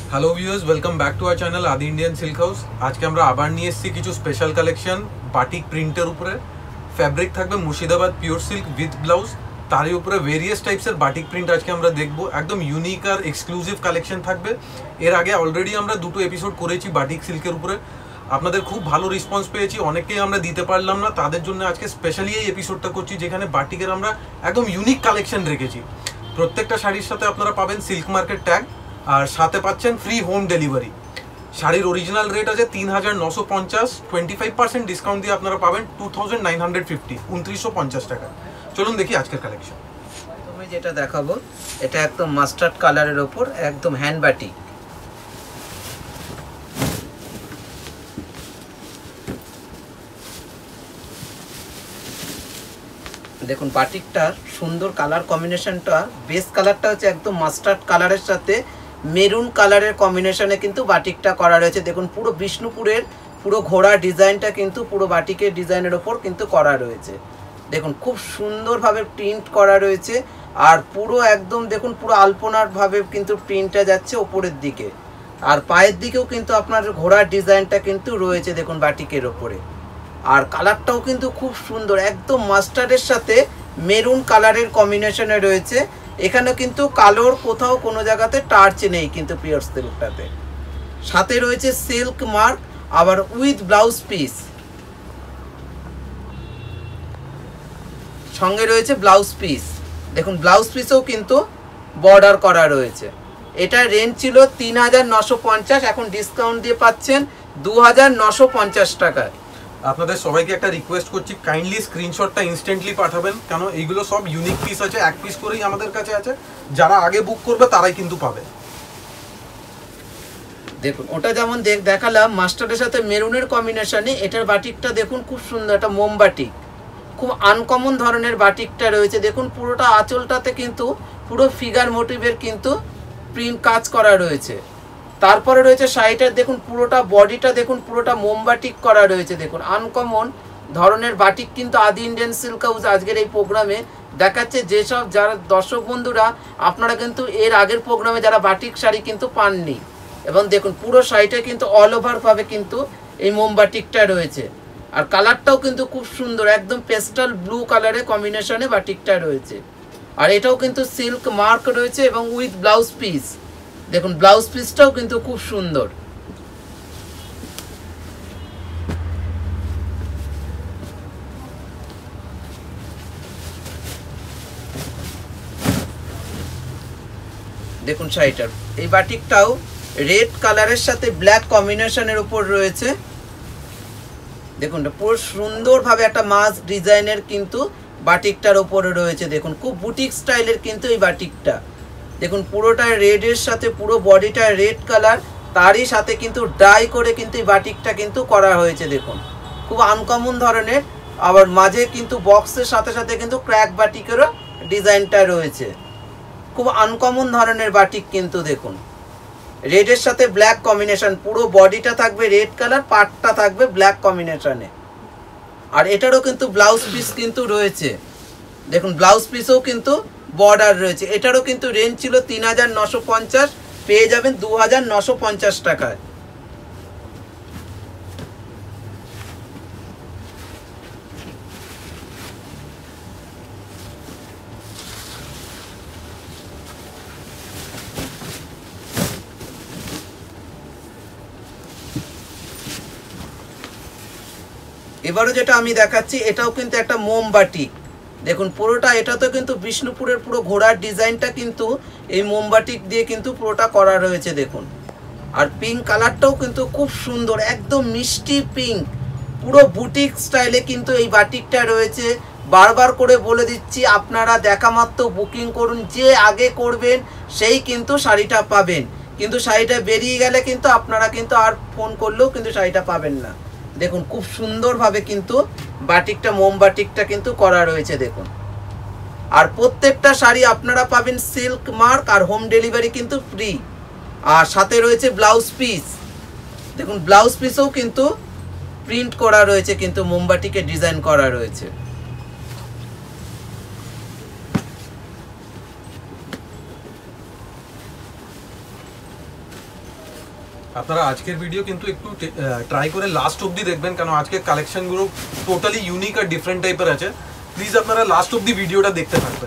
Hello viewers, welcome back to our channel Adi Indian silk house. আজকে আমরা আবার নিয়ে এসেছি কিছু স্পেশাল কালেকশন বাটিক প্রিন্টের উপরে। ফ্যাব্রিক থাকবে Murshidabad pure silk with blouse, তারই উপরে ভেরিয়াস টাইপসের বাটিক প্রিন্ট আজকে আমরা দেখবো। একদম ইউনিক আর এক্সক্লুসিভ কালেকশন থাকবে। এর আগে অলরেডি আমরা দুটো এপিসোড করেছি বাটিক সিল্কের উপরে, আপনাদের খুব ভালো রেসপন্স পেয়েছি। অনেককেই আমরা দিতে পারলাম না, তাদের জন্য আজকে স্পেশালি এই এপিসোডটা করছি, যেখানে বাটিকের আমরা একদম ইউনিক কালেকশন রেখেছি। প্রত্যেকটা শাড়ির সাথে আপনারা পাবেন সিল্ক মার্কেট ট্যাগ, আর সাথে পাচ্ছেন ফ্রি হোম ডেলিভারি। শাড়ির অরিজিনাল রেট আছে ৩,৯৫০, 25% ডিসকাউন্ট দিয়ে আপনারা পাবেন 2,950, ২৯৫০ টাকা। চলুন দেখি আজকের কালেকশন। তুমি যেটা দেখাবো এটা একদম মাস্টার্ড কালারের ওপর একদম হ্যান্ড বাটিক। দেখুন বাটিকটার সুন্দর কালার কম্বিনেশনটা, বেস কালারটা হচ্ছে একদম মাস্টার্ড কালারের সাথে মেরুন কালারের কম্বিনেশনে কিন্তু বাটিকটা করা রয়েছে। দেখুন পুরো বিষ্ণুপুরের পুরো ঘোড়া ডিজাইনটা কিন্তু পুরো বাটিকের ডিজাইনের ওপর কিন্তু করা রয়েছে। দেখুন খুব সুন্দরভাবে প্রিন্ট করা রয়েছে, আর পুরো একদম দেখুন পুরো আলপনার ভাবে কিন্তু প্রিন্টটা যাচ্ছে ওপরের দিকে, আর পায়ের দিকেও কিন্তু আপনার ঘোড়ার ডিজাইনটা কিন্তু রয়েছে দেখুন বাটিকের ওপরে। আর কালারটাও কিন্তু খুব সুন্দর, একদম মাস্টার্ডের সাথে মেরুন কালারের কম্বিনেশনে রয়েছে। এখানে কিন্তু কালোর কোথাও কোনো জায়গাতে টাচ নেই কিন্তু পিওর সিল্কটাতে। সাথে রয়েছে সিল্ক মার্ক, আবার উইথ ব্লাউজ পিস, সঙ্গে রয়েছে ব্লাউজ পিস। দেখুন ব্লাউজ পিসেও কিন্তু বর্ডার করা রয়েছে। এটা রেঞ্জ ছিল ৩,৯৫০, এখন ডিসকাউন্ট দিয়ে পাচ্ছেন ২,৯৫০ টাকায়। আপনাদের সবাইকে একটা রিকোয়েস্ট করছি, কাইন্ডলি স্ক্রিনশটটা ইনস্ট্যান্টলি পাঠাবেন, কেন এইগুলো সব ইউনিক পিস আছে, এক পিস করেই আমাদের কাছে আছে। যারা আগে বুক করবে তারাই কিন্তু পাবে। দেখুন ওটা যেমন দেখালাম মাস্টার্ডের সাথে মেরুনের কম্বিনেশনে, এটার বাটিকটা দেখুন খুব সুন্দর, একটা মোম বাটিক, খুব আনকমন ধরনের বাটিকটা রয়েছে। দেখুন পুরোটা আঁচলটাতে কিন্তু পুরো ফিগার মোটিভের কিন্তু প্রিন্ট কাজ করা রয়েছে। তারপরে রয়েছে শাড়িটার দেখুন পুরোটা বডিটা দেখুন পুরোটা মোম বাটিক করা রয়েছে। দেখুন আনকমন ধরনের বাটিক কিন্তু আদি ইন্ডিয়ান সিল্ক হাউস আজকের এই প্রোগ্রামে দেখাচ্ছে। যেসব যারা দর্শক বন্ধুরা আপনারা কিন্তু এর আগের প্রোগ্রামে যারা বাটিক শাড়ি কিন্তু পাননি, এবং দেখুন পুরো শাড়িটা কিন্তু অল ওভার ভাবে কিন্তু এই মোম বাটিকটা রয়েছে। আর কালারটাও কিন্তু খুব সুন্দর, একদম পেস্টাল ব্লু কালারের কম্বিনেশনে বাটিকটা রয়েছে। আর এটাও কিন্তু সিল্ক মার্ক রয়েছে এবং উইথ ব্লাউজ পিস। দেখুন ব্লাউজ পিসটাও কিন্তু খুব সুন্দর। দেখুন শাড়িটার এই বাটিকটাও রেড কালারের সাথে ব্ল্যাক কম্বিনেশনের উপর রয়েছে। দেখুন পুরো সুন্দরভাবে একটা মাছ ডিজাইনের কিন্তু বাটিকটার ওপরে রয়েছে। দেখুন খুব বুটিক স্টাইলের কিন্তু এই বাটিকটা। দেখুন পুরোটা রেডের সাথে পুরো বডিটা রেড কালার, তারই সাথে কিন্তু ডাই করে কিন্তু এই বাটিকটা কিন্তু করা হয়েছে। দেখুন খুব আনকমন ধরনের, আবার মাঝে কিন্তু বক্সের সাথে সাথে কিন্তু ক্র্যাক বাটিকেরও ডিজাইনটা রয়েছে। খুব আনকমন ধরনের বাটিক কিন্তু দেখুন রেডের সাথে ব্ল্যাক কম্বিনেশন, পুরো বডিটা থাকবে রেড কালার, পার্টটা থাকবে ব্ল্যাক কম্বিনেশনে। আর এটারও কিন্তু ব্লাউজ পিস কিন্তু রয়েছে। দেখুন ব্লাউজ পিসও কিন্তু বর্ডার রয়েছে। এটারও কিন্তু রেঞ্জ ছিল ৩,৯৫০, পেয়ে যাবেন ২,৯৫০ টাকায়। এবারও যেটা আমি দেখাচ্ছি এটাও কিন্তু একটা মোম বাটিক। দেখুন পুরোটা, এটা তো কিন্তু বিষ্ণুপুরের পুরো ঘোড়ার ডিজাইনটা কিন্তু এই মোমবাটিক দিয়ে কিন্তু পুরোটা করা রয়েছে। দেখুন আর পিঙ্ক কালারটাও কিন্তু খুব সুন্দর, একদম মিষ্টি পিঙ্ক, পুরো বুটিক স্টাইলে কিন্তু এই বাটিকটা রয়েছে। বারবার করে বলে দিচ্ছি, আপনারা দেখা মাত্র বুকিং করুন, যে আগে করবেন সেই কিন্তু শাড়িটা পাবেন। কিন্তু শাড়িটা বেরিয়ে গেলে কিন্তু আপনারা কিন্তু আর ফোন করলেও কিন্তু শাড়িটা পাবেন না। দেখুন খুব সুন্দরভাবে কিন্তু বাটিকটা মোম বাটিকটা কিন্তু করা রয়েছে। দেখুন আর প্রত্যেকটা শাড়ি আপনারা পাবেন সিল্ক মার্ক, আর হোম ডেলিভারি কিন্তু ফ্রি। আর সাথে রয়েছে ব্লাউজ পিস। দেখুন ব্লাউজ পিসও কিন্তু প্রিন্ট করা রয়েছে, কিন্তু মোমবাটিকে ডিজাইন করা রয়েছে। আপনারা আজকের ভিডিও কিন্তু একটু ট্রাই করে লাস্ট অবধি দেখবেন, কারণ আজকের কালেকশনগুলো টোটালি ইউনিক আর ডিফারেন্ট টাইপের আছে। প্লিজ আপনারা লাস্ট অবধি ভিডিওটা দেখতে থাকবেন।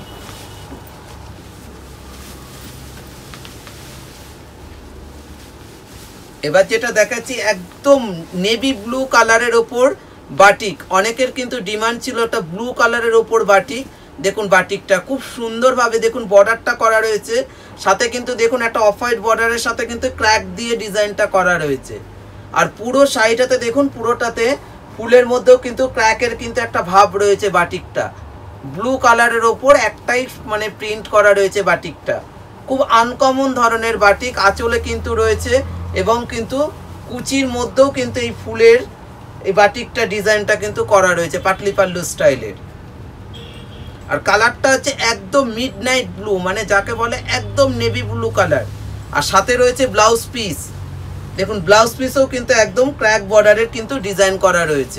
এবার যেটা দেখাচ্ছি একদম নেভি ব্লু কালারের ওপর বাটিক, অনেকের কিন্তু ডিমান্ড ছিল একটা ব্লু কালারের ওপর বাটিক। দেখুন বাটিকটা খুব সুন্দরভাবে দেখুন বর্ডারটা করা রয়েছে, সাথে কিন্তু দেখুন একটা অফ হোয়াইট বর্ডারের সাথে কিন্তু ক্র্যাক দিয়ে ডিজাইনটা করা রয়েছে। আর পুরো সাইডটাতে দেখুন পুরোটাতে ফুলের মধ্যেও কিন্তু ক্র্যাকের কিন্তু একটা ভাব রয়েছে। বাটিকটা ব্লু কালারের ওপর একটাই মানে প্রিন্ট করা রয়েছে। বাটিকটা খুব আনকমন ধরনের বাটিক, আঁচলে কিন্তু রয়েছে এবং কিন্তু কুচির মধ্যেও কিন্তু এই ফুলের এই বাটিকটা ডিজাইনটা কিন্তু করা রয়েছে পাটলি পাল্লু স্টাইলের। আর কালারটা হচ্ছে একদম মিডনাইট ব্লু, মানে যাকে বলে একদম নেভি ব্লু কালার। আর সাথে রয়েছে ব্লাউজ পিস, দেখুন ব্লাউজ পিসও কিন্তু একদম ক্র্যাক বর্ডারের কিন্তু ডিজাইন করা রয়েছে।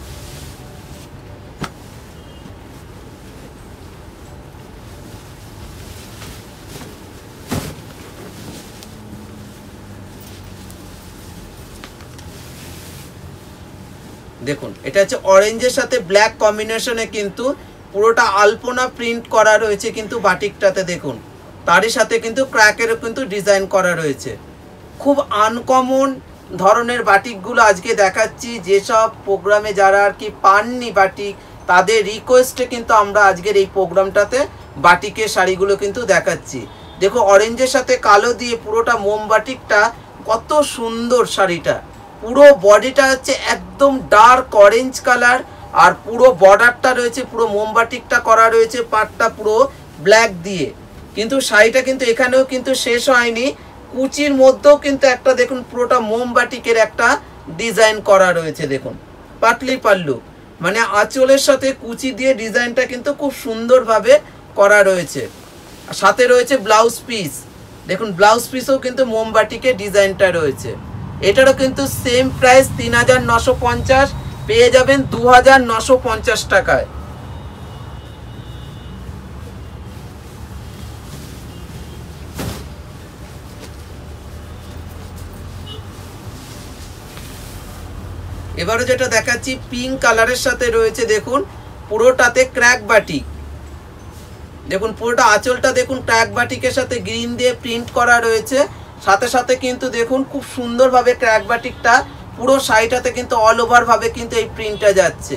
দেখুন এটা হচ্ছে অরেঞ্জের সাথে ব্ল্যাক কম্বিনেশনে কিন্তু পুরোটা আলপনা প্রিন্ট করা রয়েছে কিন্তু বাটিকটাতে। দেখুন তারই সাথে কিন্তু ক্র্যাকেরও কিন্তু ডিজাইন করা রয়েছে। খুব আনকমন ধরনের বাটিকগুলো আজকে দেখাচ্ছি। যেসব প্রোগ্রামে যারা আর কি পাননি বাটিক, তাদের রিকোয়েস্টে কিন্তু আমরা আজকের এই প্রোগ্রামটাতে বাটিকের শাড়িগুলো কিন্তু দেখাচ্ছি। দেখো অরেঞ্জের সাথে কালো দিয়ে পুরোটা মোম বাটিকটা কত সুন্দর শাড়িটা। পুরো বডিটা হচ্ছে একদম ডার্ক অরেঞ্জ কালার, আর পুরো বর্ডারটা রয়েছে পুরো মোমবাটিকটা করা রয়েছে, পাটটা পুরো ব্ল্যাক দিয়ে। কিন্তু শাড়িটা কিন্তু এখানেও কিন্তু শেষ হয়নি, কুচির মধ্যেও কিন্তু একটা দেখুন পুরোটা মোমবাটিকের একটা ডিজাইন করা রয়েছে। দেখুন পাটলি পাল্লু, মানে আঁচলের সাথে কুচি দিয়ে ডিজাইনটা কিন্তু খুব সুন্দরভাবে করা রয়েছে। সাথে রয়েছে ব্লাউজ পিস, দেখুন ব্লাউজ পিসও কিন্তু মোমবাটিকের ডিজাইনটা রয়েছে। এটারও কিন্তু সেম প্রাইস ৩৯৫০, পেয়ে যাবেন ২৯৫০ টাকায়। এবারে যেটা দেখাচ্ছি পিঙ্ক কালারের সাথে রয়েছে, দেখুন পুরোটাতে ক্র্যাক বাটিক। দেখুন পুরোটা আঁচলটা দেখুন ক্র্যাক বাটিকের সাথে গ্রিন দিয়ে প্রিন্ট করা রয়েছে। সাথে সাথে কিন্তু দেখুন খুব সুন্দরভাবে ক্র্যাক বাটিকটা পুরো শাড়িটাতে কিন্তু অল ওভার ভাবে কিন্তু এই প্রিন্টটা যাচ্ছে।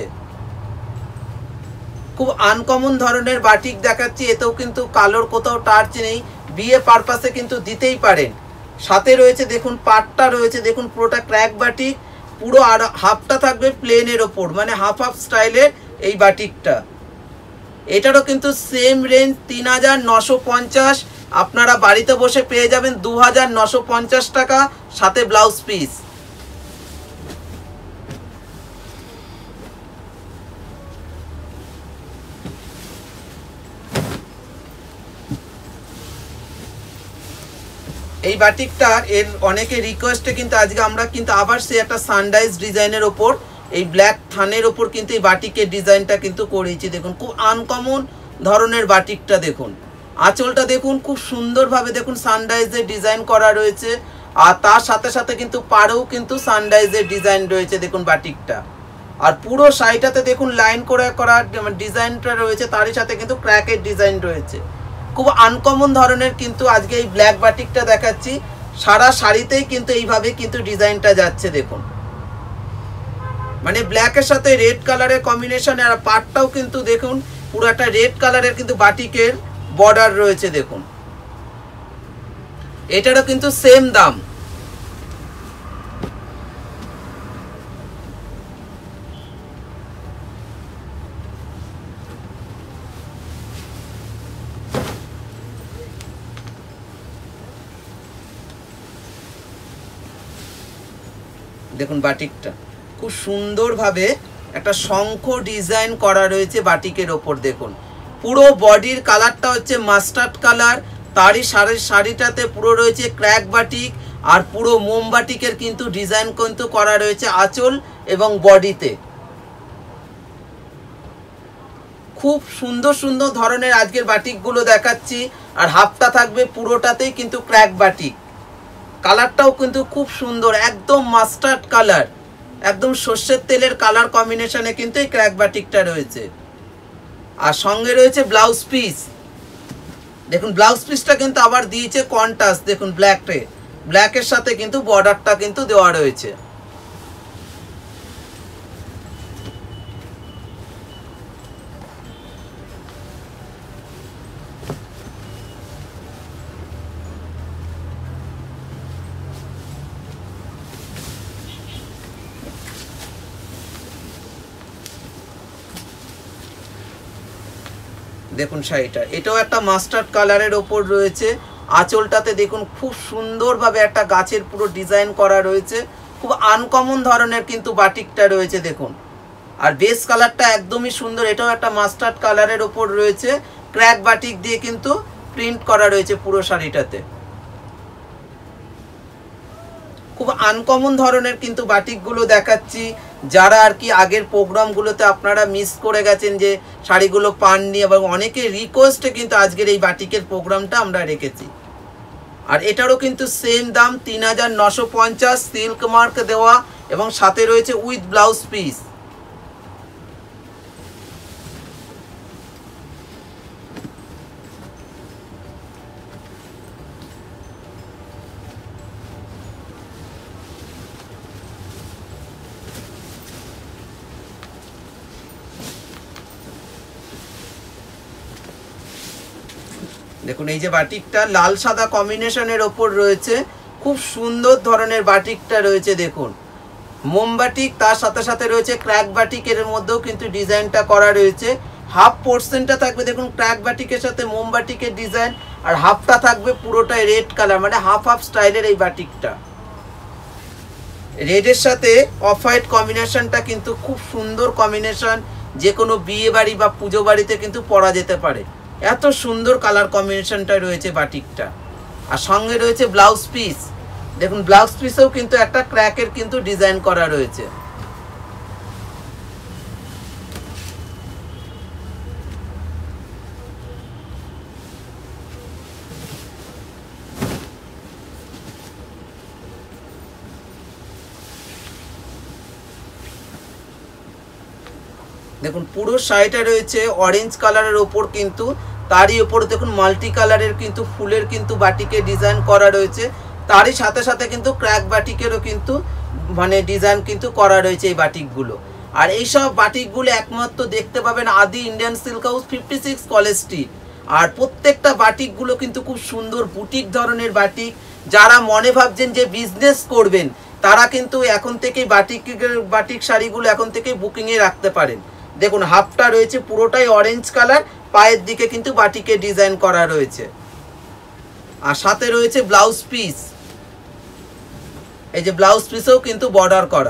খুব আনকমন ধরনের বাটিক দেখাচ্ছি, এতেও কিন্তু কালোর কোথাও টাচ নেই, বিয়ে পারপাসে কিন্তু দিতেই পারেন। সাথে রয়েছে দেখুন পাটটা রয়েছে, দেখুন পুরোটা ক্র্যাক বাটিক, পুরো আর হাফটা থাকবে প্লেনের ওপর, মানে হাফ হাফ স্টাইলের এই বাটিকটা। এটারও কিন্তু সেম রেঞ্জ ৩৯৫০, আপনারা বাড়িতে বসে পেয়ে যাবেন ২৯৫০ টাকা, সাথে ব্লাউজ পিস। এই বাটিকটার এর অনেকে রিকোয়েস্টে কিন্তু আজকে আমরা কিন্তু আবার সে একটা সানরাইজ ডিজাইনের ওপর এই ব্ল্যাক থানের ওপর কিন্তু এই বাটিকের ডিজাইনটা কিন্তু করেছি। দেখুন খুব আনকমন ধরনের বাটিকটা, দেখুন আঁচলটা দেখুন খুব সুন্দরভাবে দেখুন সানরাইজের ডিজাইন করা রয়েছে, আর তার সাথে সাথে কিন্তু পাড়েও কিন্তু সানরাইজের ডিজাইন রয়েছে দেখুন বাটিকটা। আর পুরো শাড়িটাতে দেখুন লাইন করে করা ডিজাইনটা রয়েছে, তারই সাথে কিন্তু ক্র্যাকের ডিজাইন রয়েছে। খুব আনকমন ধরনের কিন্তু আজকে এই ব্ল্যাক বাটিকটা দেখাচ্ছি, সারা শাড়িতেই কিন্তু এইভাবে কিন্তু ডিজাইনটা যাচ্ছে। দেখুন মানে ব্ল্যাকের সাথে রেড কালারের কম্বিনেশন, আর পাটটাও কিন্তু দেখুন পুরো একটা রেড কালারের কিন্তু বাটিকের বর্ডার রয়েছে। দেখুন এটারও কিন্তু সেম দাম। দেখুন বাটিকটা খুব সুন্দরভাবে একটা শঙ্খ ডিজাইন করা রয়েছে বাটিকের ওপর। দেখুন পুরো বডির কালারটা হচ্ছে মাস্টার্ড কালার, তারই শাড়িটাতে পুরো রয়েছে ক্র্যাক বাটিক, আর পুরো মোমবাটিকের কিন্তু ডিজাইন কিন্তু করা রয়েছে আঁচল এবং বডিতে। খুব সুন্দর সুন্দর ধরনের আজকের বাটিকগুলো দেখাচ্ছি, আর হাফটা থাকবে পুরোটাতেই কিন্তু ক্র্যাক বাটিক। কালারটাও কিন্তু খুব সুন্দর, একদম মাস্টার্ড কালার, একদম সর্ষের তেলের কালার কম্বিনেশনে কিন্তু এই ক্র্যাক বাটিকটা রয়েছে। আর সঙ্গে রয়েছে ব্লাউজ পিস। দেখুন ব্লাউজ পিসটা কিন্তু আবার দিয়েছে কন্ট্রাস্ট, দেখুন ব্ল্যাকের সাথে কিন্তু বর্ডারটা কিন্তু দেওয়া রয়েছে। দেখুন শাড়িটা, এটাও একটা মাস্টার্ড কালারের ওপর রয়েছে। আঁচলটাতে দেখুন খুব সুন্দরভাবে একটা গাছের পুরো ডিজাইন করা রয়েছে, খুব আনকমন ধরনের কিন্তু বাটিকটা রয়েছে দেখুন। আর বেস কালারটা একদমই সুন্দর, এটাও একটা মাস্টার্ড কালারের ওপর রয়েছে, ক্র্যাক বাটিক দিয়ে কিন্তু প্রিন্ট করা রয়েছে পুরো শাড়িটাতে। খুব আনকমন ধরনের কিন্তু বাটিকগুলো দেখাচ্ছি, যারা আর কি আগের প্রোগ্রামগুলোতে আপনারা মিস করে গেছেন যে শাড়িগুলো পাননি, এবং অনেকে রিকোয়েস্টে কিন্তু আজকের এই বাটিকের প্রোগ্রামটা আমরা রেখেছি। আর এটারও কিন্তু সেম দাম ৩৯৫০, সিল্ক মার্ক দেওয়া, এবং সাথে রয়েছে উইথ ব্লাউজ পিস। দেখুন এই যে বাটিকটা লাল সাদা কম্বিনেশনের ওপর রয়েছে, খুব সুন্দর ধরনের বাটিকটা রয়েছে দেখুন। মোমবাটিক, তার সাথে সাথে রয়েছে ক্র্যাক বাটিকের মধ্যেও কিন্তু ডিজাইনটা করা রয়েছে। হাফ পোর্শনটা থাকবে দেখুন ক্র্যাক বাটিকের সাথে মোমবাটিকের ডিজাইন, আর হাফটা থাকবে পুরোটাই রেড কালার, মানে হাফ হাফ স্টাইলের এই বাটিকটা। রেডের সাথে অফ হোয়াইট কম্বিনেশনটা কিন্তু খুব সুন্দর কম্বিনেশন, যে কোনো বিয়ে বাড়ি বা পুজো বাড়িতে কিন্তু পরা যেতে পারে, এত সুন্দর কালার কম্বিনেশনটা রয়েছে বাটিকটা। আর সঙ্গে রয়েছে ব্লাউজ পিস, দেখুন ব্লাউজ পিসেও কিন্তু একটা ক্র্যাকের কিন্তু ডিজাইন করা রয়েছে। দেখুন পুরো শাড়িটা রয়েছে অরেঞ্জ কালারের ওপর, কিন্তু তারই ওপর দেখুন মাল্টি কালারের কিন্তু ফুলের কিন্তু বাটিকে ডিজাইন করা রয়েছে, তারই সাথে সাথে কিন্তু ক্র্যাক বাটিকেরও কিন্তু মানে ডিজাইন কিন্তু করা রয়েছে এই বাটিকগুলো। আর এইসব বাটিকগুলো একমাত্র দেখতে পাবেন Adi Indian silk house 56 college street. আর প্রত্যেকটা বাটিকগুলো কিন্তু খুব সুন্দর বুটিক ধরনের বাটিক। যারা মনে ভাবছেন যে বিজনেস করবেন, তারা কিন্তু এখন থেকেই বাটিক শাড়িগুলো এখন থেকেই বুকিংয়ে রাখতে পারেন। দেখুন হাফটা রয়েছে পুরোটাই অরেঞ্জ কালার, পায়ের দিকে কিন্তু বাটিকে ডিজাইন করা রয়েছে, আর সাথে রয়েছে ব্লাউজ পিস। এই যে ব্লাউজ পিসেও কিন্তু বর্ডার করা।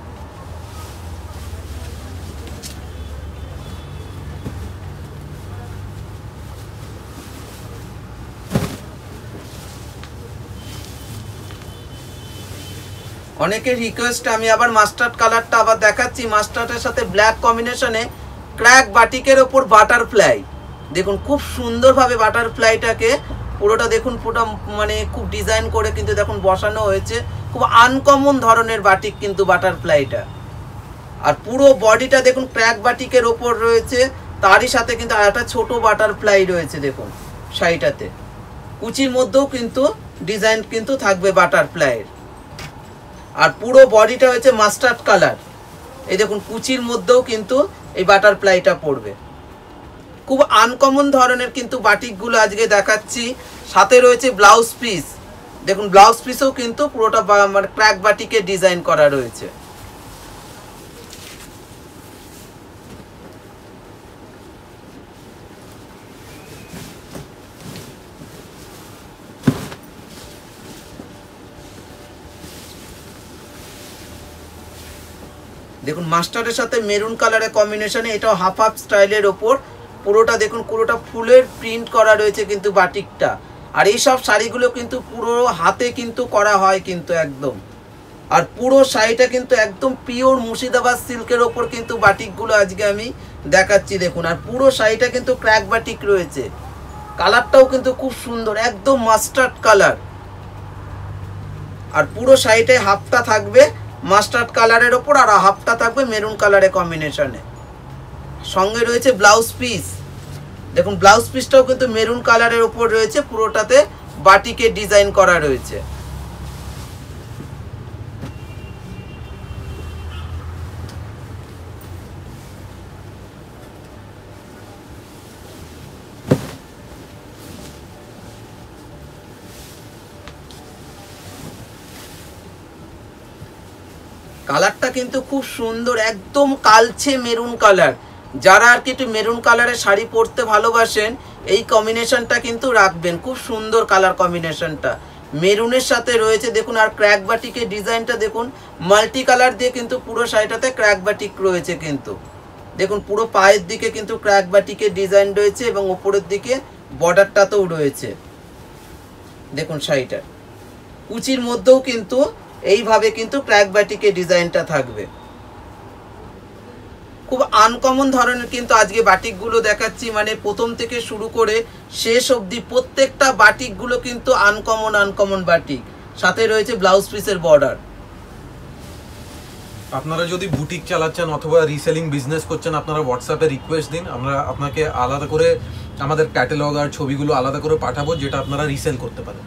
অনেকের রিকোয়েস্ট আমি আবার মাস্টার্ড কালারটা আবার দেখাচ্ছি, মাস্টার্ডের সাথে ব্ল্যাক কম্বিনেশনে ক্র্যাক বাটিকের ওপর বাটারফ্লাই। দেখুন খুব সুন্দরভাবে বাটারফ্লাইটাকে পুরোটা দেখুন পুরোটা মানে খুব ডিজাইন করে কিন্তু দেখুন বসানো হয়েছে, খুব আনকমন ধরনের বাটিক কিন্তু বাটারফ্লাইটা। আর পুরো বডিটা দেখুন ক্র্যাক বাটিকের ওপর রয়েছে, তারই সাথে কিন্তু আর একটা ছোটো বাটারফ্লাই রয়েছে দেখুন শাড়িটাতে। কুচির মধ্যেও কিন্তু ডিজাইন কিন্তু থাকবে বাটারফ্লাইয়ের। আর পুরো বডিটা হচ্ছে মাস্টার্ড কালার, এই দেখুন কুচির মধ্যেও কিন্তু এই বাটারফ্লাইটা পড়বে। খুব আনকমন ধরনের কিন্তু বাটিকগুলো আজকে দেখাচ্ছি। সাথে রয়েছে ব্লাউজ পিস, দেখুন ব্লাউজ পিসেও কিন্তু পুরোটা মানে ক্র্যাক বাটিকে ডিজাইন করা রয়েছে। দেখুন মাস্টারের সাথে মেরুন কালারের কম্বিনেশনে, এটাও হাফ হাফ স্টাইলের ওপর পুরোটা দেখুন পুরোটা ফুলের প্রিন্ট করা রয়েছে কিন্তু বাটিকটা। আর এই সব শাড়িগুলো কিন্তু পুরো হাতে কিন্তু করা হয় কিন্তু একদম। আর পুরো শাড়িটা কিন্তু একদম পিওর মুর্শিদাবাদ সিল্কের ওপর কিন্তু বাটিকগুলো আজকে আমি দেখাচ্ছি দেখুন। আর পুরো শাড়িটা কিন্তু ক্র্যাক বাটিক রয়েছে, কালারটাও কিন্তু খুব সুন্দর, একদম মাস্টার্ড কালার। আর পুরো সাইডে হাফটা থাকবে মাস্টার্ড কালারের ওপর, আর হাফটা থাকবে মেরুন কালারের কম্বিনেশনে। সঙ্গে রয়েছে ব্লাউজ পিস। দেখুন ব্লাউজ পিসটাও কিন্তু মেরুন কালারের ওপর রয়েছে, পুরোটাতে বাটিকের ডিজাইন করা রয়েছে। কালারটা কিন্তু খুব সুন্দর, একদম কালচে মেরুন কালার। যারা আর কি একটু মেরুন কালারের শাড়ি পরতে ভালোবাসেন এই কম্বিনেশনটা কিন্তু রাখবেন। খুব সুন্দর কালার কম্বিনেশনটা মেরুনের সাথে রয়েছে দেখুন। আর ক্র্যাক বাটিকের ডিজাইনটা দেখুন, মাল্টি কালার দিয়ে কিন্তু পুরো শাড়িটাতে ক্র্যাক বাটিক রয়েছে। কিন্তু দেখুন পুরো পায়ের দিকে কিন্তু ক্র্যাক বাটিকের ডিজাইন রয়েছে এবং উপরের দিকে বর্ডারটাতেও রয়েছে। দেখুন শাড়িটার কুচির মধ্যেও কিন্তু এইভাবে কিন্তু ক্র্যাক বাটিকের ডিজাইনটা থাকবে। খুব আনকমন ধরনের কিন্তু আজকে বাটিকগুলো দেখাচ্ছি, মানে প্রথম থেকে শুরু করে শেষ অবধি প্রত্যেকটা বাটিকগুলো কিন্তু আনকমন বাটিক। সাথে রয়েছে ব্লাউজ পিসের বর্ডার। আপনারা যদি বুটিক চালাচ্ছেন অথবা রিসেলিং বিজনেস করছেন, আপনারা হোয়াটসঅ্যাপে রিকোয়েস্ট দিন, আমরা আপনাকে আলাদা করে আমাদের ক্যাটালগ আর ছবিগুলো আলাদা করে পাঠাবো, যেটা আপনারা রিসেল করতে পারেন।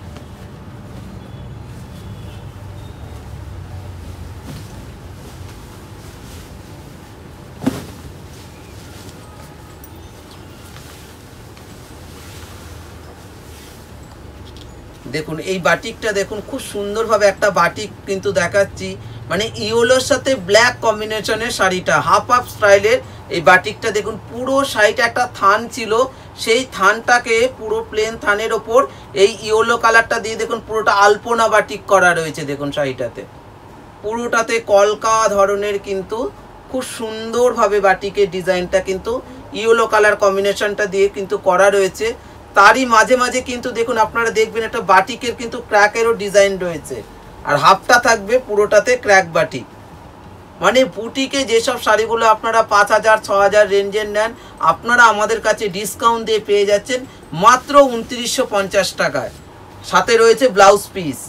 দেখুন এই বাটিকটা দেখুন, খুব সুন্দরভাবে একটা বাটিক কিন্তু দেখাচ্ছি, মানে ইয়েলোর সাথে ব্ল্যাক কম্বিনেশনের শাড়িটা হাফ স্টাইলের। এই বাটিকটা দেখুন, পুরো শাড়িটা একটা থান ছিল, সেই থানটাকে পুরো প্লেন থানের ওপর এই ইয়েলো কালারটা দিয়ে দেখুন পুরোটা আলপনা বাটিক করা রয়েছে। দেখুন শাড়িটাতে পুরোটাতে কলকা ধরনের কিন্তু খুব সুন্দরভাবে বাটিকের ডিজাইনটা কিন্তু ইয়েলো কালার কম্বিনেশনটা দিয়ে কিন্তু করা রয়েছে। তারই মাঝে মাঝে কিন্তু দেখুন আপনারা দেখবেন একটা বাটিকের কিন্তু ক্র্যাকেরও ডিজাইন রয়েছে, আর হাফটা থাকবে পুরোটাতে ক্র্যাক বাটিক। মানে বুটিকে যেসব শাড়িগুলো আপনারা 5000 6000 রেঞ্জের নেন, আপনারা আমাদের কাছে ডিসকাউন্ট দিয়ে পেয়ে যাচ্ছেন মাত্র 2950 টাকায়। সাথে রয়েছে ব্লাউজ পিস।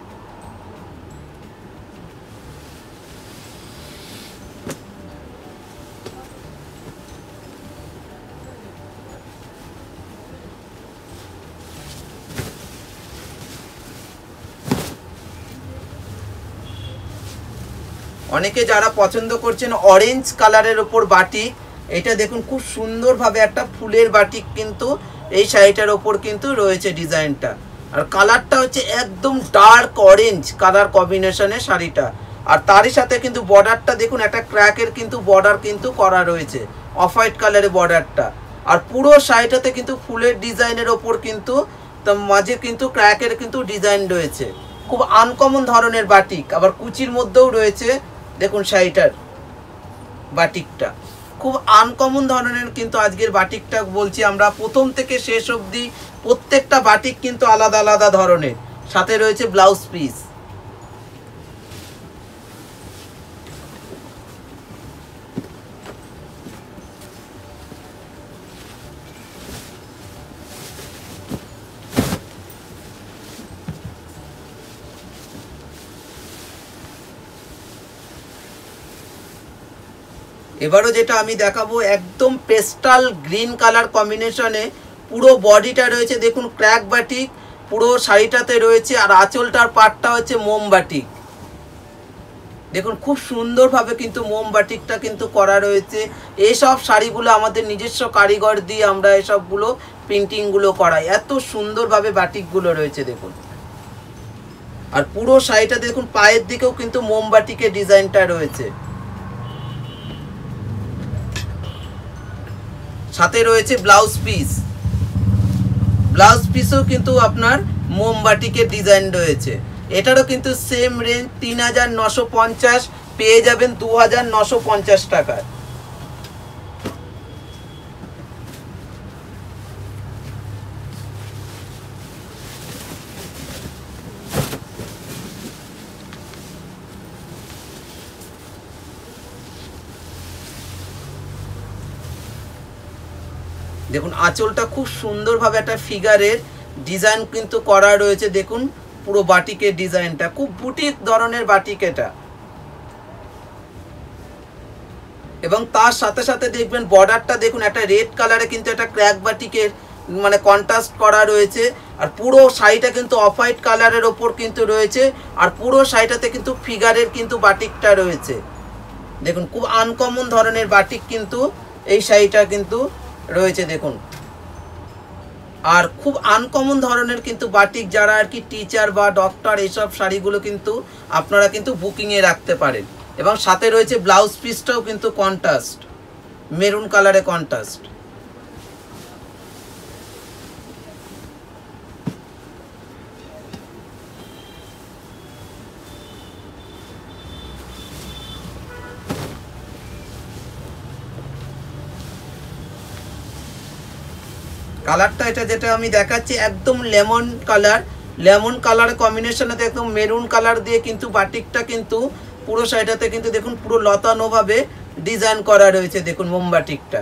অনেকে যারা পছন্দ করছেন অরেঞ্জ কালারের ওপর বাটিক, এটা দেখুন খুব সুন্দরভাবে একটা ফুলের বাটিক কিন্তু এই শাড়িটার ওপর কিন্তু রয়েছে ডিজাইনটা। আর কালারটা হচ্ছে একদম ডার্ক অরেঞ্জ কালার কম্বিনেশনের শাড়িটা। আর তারই সাথে কিন্তু বর্ডারটা দেখুন একটা ক্র্যাকের কিন্তু বর্ডার কিন্তু করা রয়েছে, অফ হোয়াইট কালারের বর্ডারটা। আর পুরো শাড়িটাতে কিন্তু ফুলের ডিজাইনের ওপর কিন্তু মাঝে কিন্তু ক্র্যাকের কিন্তু ডিজাইন রয়েছে। খুব আনকমন ধরনের বাটিক, আবার কুচির মধ্যেও রয়েছে। দেখুন শাড়িটার বাটিকটা খুব আনকমন ধরনের কিন্তু আজকের বাটিকটা বলছি আমরা, প্রথম থেকে শেষ অবধি প্রত্যেকটা বাটিক কিন্তু আলাদা আলাদা ধরনের। সাথে রয়েছে ব্লাউজ পিস। এবারও যেটা আমি দেখাবো একদম পেস্টাল গ্রিন কালার কম্বিনেশনে পুরো বডিটা রয়েছে দেখুন ক্র্যাক বাটিক, পুরো শাড়িটাতে রয়েছে। আর আঁচলটার পাটটা হচ্ছে মোম বাটিক। দেখুন খুব সুন্দরভাবে কিন্তু মোম বাটিকটা কিন্তু করা রয়েছে। এইসব শাড়িগুলো আমাদের নিজস্ব কারিগর দিয়ে আমরা এসবগুলো প্রিন্টিংগুলো করাই, এত সুন্দরভাবে বাটিকগুলো রয়েছে দেখুন। আর পুরো শাড়িটা দেখুন পায়ের দিকেও কিন্তু মোম বাটিকের ডিজাইনটা রয়েছে। সাথে রয়েছে ব্লাউজ পিস। ব্লাউজ পিসও কিন্তু আপনার মোমবাটিকের ডিজাইন রয়েছে। এটারও কিন্তু সেম রেঞ্জ 3950, পেয়ে যাবেন 2950 টাকায়। দেখুন আঁচলটা খুব সুন্দরভাবে একটা ফিগারের ডিজাইন কিন্তু করা রয়েছে। দেখুন পুরো বাটিকের ডিজাইনটা, খুব বুটিক ধরনের বাটিক এটা। এবং তার সাথে সাথে দেখবেন বর্ডারটা দেখুন একটা রেড কালারে কিন্তু একটা ক্র্যাক বাটিকের মানে কন্ট্রাস্ট করা রয়েছে। আর পুরো শাড়িটা কিন্তু অফ হোয়াইট কালারের ওপর কিন্তু রয়েছে। আর পুরো শাড়িটাতে কিন্তু ফিগারের কিন্তু বাটিকটা রয়েছে। দেখুন খুব আনকমন ধরনের বাটিক কিন্তু এই শাড়িটা কিন্তু রয়েছে দেখুন। আর খুব আনকমন ধরনের কিন্তু বাটিক যারা আর কি টিচার বা ডক্টর এইসব শাড়িগুলো কিন্তু আপনারা কিন্তু বুকিংয়ে রাখতে পারেন। এবং সাথে রয়েছে ব্লাউজ পিসটাও কিন্তু কন্ট্রাস্ট, মেরুন কালারে কন্ট্রাস্ট। কালারটা এটা যেটা আমি দেখাচ্ছি একদম লেমন কালার, লেমন কালার কম্বিনেশনে একদম মেরুন কালার দিয়ে কিন্তু বাটিকটা কিন্তু পুরো শাড়িটাতে কিন্তু দেখুন পুরো লতানো ভাবে ডিজাইন করা রয়েছে। দেখুন মোমবাটিকটা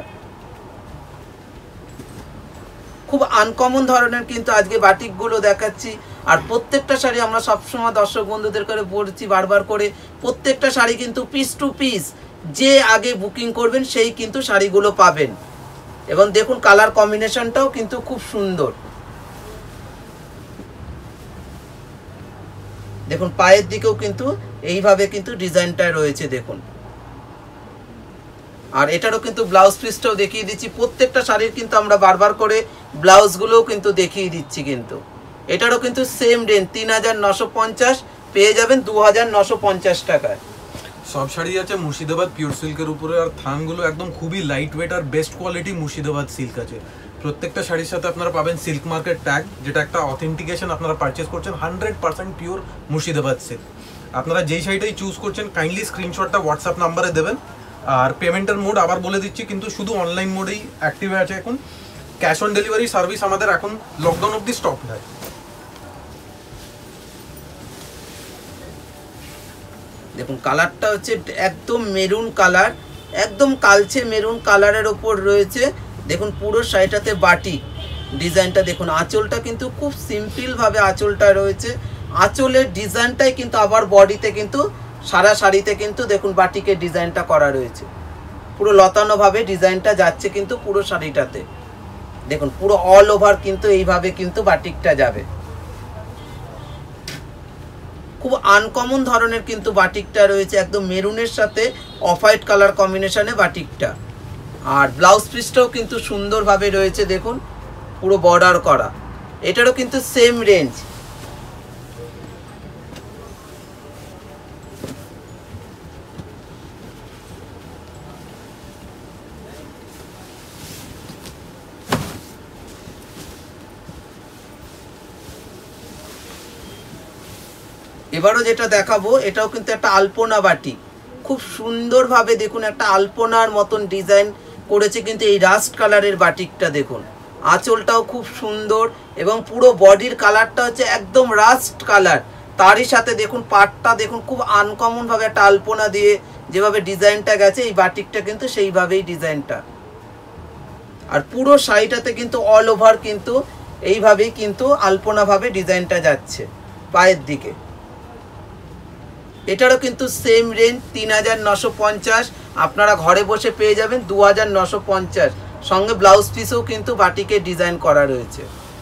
খুব আনকমন ধরনের কিন্তু আজকে বাটিকগুলো দেখাচ্ছি। আর প্রত্যেকটা শাড়ি আমরা সবসময় দর্শক বন্ধুদের করে বলছি বারবার করে, প্রত্যেকটা শাড়ি কিন্তু পিস টু পিস, যে আগে বুকিং করবেন সেই কিন্তু শাড়িগুলো পাবেন। এবং দেখুন কালার কম্বিনেশনটাও কিন্তু খুব সুন্দর। দেখুন পায়ের দিকেও কিন্তু এইভাবে কিন্তু ডিজাইনটা রয়েছে দেখুন। আর এটারও কিন্তু ব্লাউজ পিসটাও দেখিয়ে দিচ্ছি। প্রত্যেকটা শাড়ির কিন্তু আমরা বারবার করে ব্লাউজগুলোও কিন্তু দেখিয়ে দিচ্ছি। কিন্তু এটারও কিন্তু সেম রেঞ্জ ৩৯৫০ পেয়ে যাবেন ২৯৫০ টাকায়। সব শাড়ি আছে মুর্শিদাবাদ পিওর সিল্কের উপরে। আর থানগুলো একদম খুবই লাইট ওয়েট আর বেস্ট কোয়ালিটি মুর্শিদাবাদ সিল্ক আছে। প্রত্যেকটা শাড়ির সাথে আপনারা পাবেন সিল্ক মার্কেট ট্যাগ, যেটা একটা অথেন্টিকেশন। আপনারা পারচেস করছেন 100% পিওর মুর্শিদাবাদ সিল্ক। আপনারা যেই শাড়িটাই চুজ করছেন কাইন্ডলি স্ক্রিনশটটা হোয়াটসঅ্যাপ নাম্বারে দেবেন। আর পেমেন্টের মোড আবার বলে দিচ্ছি, কিন্তু শুধু অনলাইন মোডেই অ্যাক্টিভ আছে এখন। ক্যাশ অন ডেলিভারি সার্ভিস আমাদের এখন লকডাউন অবধি স্টপ হয়। দেখুন কালারটা হচ্ছে একদম মেরুন কালার, একদম কালচে মেরুন কালারের ওপর রয়েছে। দেখুন পুরো শাড়িটাতে বাটিক ডিজাইনটা দেখুন। আঁচলটা কিন্তু খুব সিম্পল ভাবে আঁচলটা রয়েছে। আঁচলের ডিজাইনটাই কিন্তু আবার বডিতে কিন্তু সারা শাড়িতে কিন্তু দেখুন বাটিকের ডিজাইনটা করা রয়েছে। পুরো লতানো ভাবে ডিজাইনটা যাচ্ছে কিন্তু পুরো শাড়িটাতে। দেখুন পুরো অল ওভার কিন্তু এইভাবে কিন্তু বাটিকটা যাবে। খুব আনকমন ধরনের কিন্তু বাটিকটা রয়েছে, একদম মেরুনের সাথে অফ হোয়াইট কালার কম্বিনেশনে বাটিকটা। আর ব্লাউজ পিসটাও কিন্তু সুন্দরভাবে রয়েছে দেখুন, পুরো বর্ডার করা। এটারও কিন্তু সেম রেঞ্জ। এবারও যেটা দেখাবো এটাও কিন্তু একটা আলপনা বাটিক। খুব সুন্দরভাবে দেখুন একটা আলপনার মতন ডিজাইন করেছে কিন্তু এই রাস্ট কালারের বাটিকটা। দেখুন আঁচলটাও খুব সুন্দর এবং পুরো বডির কালারটা হচ্ছে একদম রাস্ট কালার। তারই সাথে দেখুন পাটটা দেখুন খুব আনকমন ভাবে একটা আলপনা দিয়ে যেভাবে ডিজাইনটা গেছে এই বাটিকটা কিন্তু সেইভাবেই ডিজাইনটা। আর পুরো শাড়িটাতে কিন্তু অল ওভার কিন্তু এইভাবেই কিন্তু আলপনা ভাবে ডিজাইনটা যাচ্ছে পায়ের দিকে। এটারও কিন্তু সেম রেঞ্জ ৩৯৫০। আপনারা ঘরে বসে পেয়ে যাবেন ২৯৫০। সঙ্গে ব্লাউজ পিসও কিন্তু বাটিকে ডিজাইন করা রয়েছে।